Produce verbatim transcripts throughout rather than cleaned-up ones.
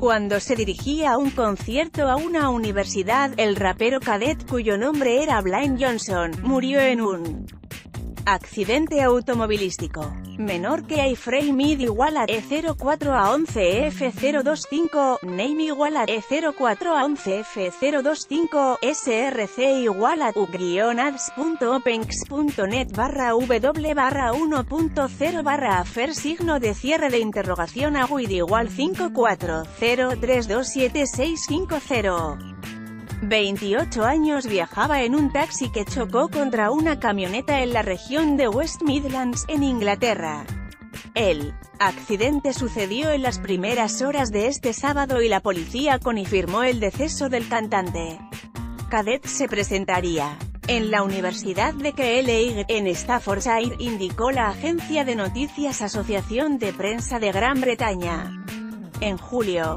Cuando se dirigía a un concierto a una universidad, el rapero Cadet, cuyo nombre era Blaine Johnson, murió en un accidente automovilístico menor que iframe id igual a E cero cuatro a once F cero dos cinco, name igual a E cero cuatro a once F cero dos cinco, src igual a u-ads.openx.net barra w barra uno punto cero barra afer signo de cierre de interrogación a wid igual cinco cuatro cero tres dos siete seis cinco cero. veintiocho años viajaba en un taxi que chocó contra una camioneta en la región de West Midlands, en Inglaterra. El accidente sucedió en las primeras horas de este sábado y la policía confirmó el deceso del cantante. Cadet se presentaría en la Universidad de Keele en Staffordshire, indicó la agencia de noticias Asociación de Prensa de Gran Bretaña. En julio,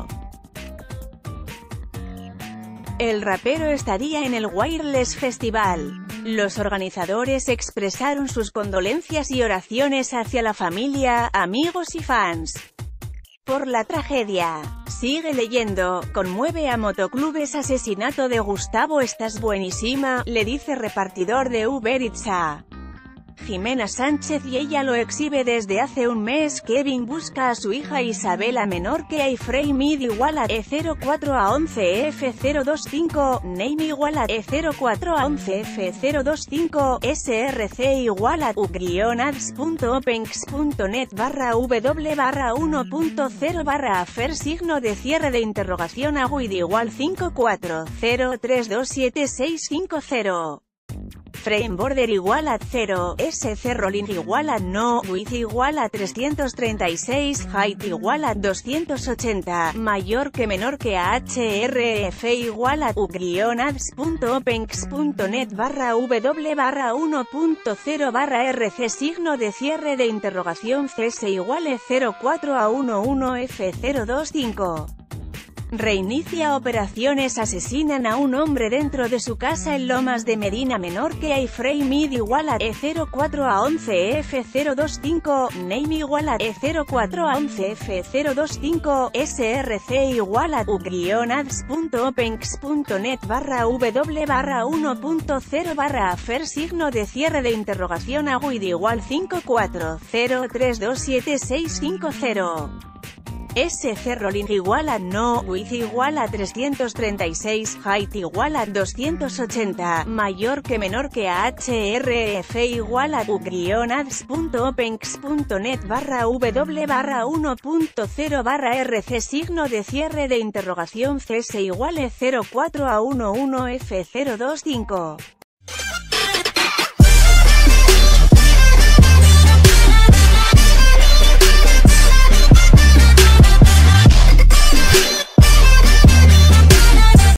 el rapero estaría en el Wireless Festival. Los organizadores expresaron sus condolencias y oraciones hacia la familia, amigos y fans por la tragedia. Sigue leyendo. Conmueve a motoclubes asesinato de Gustavo. Estás buenísima, le dice repartidor de Uber Eats a Jimena Sánchez y ella lo exhibe desde hace un mes. Kevin busca a su hija Isabela menor que iframe id igual a E cero cuatro a once F cero dos cinco, name igual a E cero cuatro a once F cero dos cinco, src igual a u-ads.openx.net barra w barra uno punto cero barra afer signo de cierre de interrogación a wid igual cinco cuatro cero tres dos siete seis cinco cero. Frame border igual a cero, sc rolling igual a no, width igual a trescientos treinta y seis, height igual a doscientos ochenta, mayor que menor que a href igual a u-ads.openx.net barra w barra uno punto cero barra rc signo de cierre de interrogación cs igual a cero cuatro a once F cero dos cinco. Reinicia operaciones. Asesinan a un hombre dentro de su casa en Lomas de Medina menor que iframe id igual a E cero cuatro a once F cero dos cinco, name igual a E cero cuatro a once F cero dos cinco, src igual a u-ads.openx.net barra w barra uno punto cero barra afer signo de cierre de interrogación a wid igual cinco cuatro cero tres dos siete seis cinco cero. sc rolling igual a no, width igual a trescientos treinta y seis, height igual a doscientos ochenta, mayor que menor que a href igual a u-ads.openx.net barra w barra uno punto cero barra rc signo de cierre de interrogación cs igual a cero cuatro a once F cero dos cinco.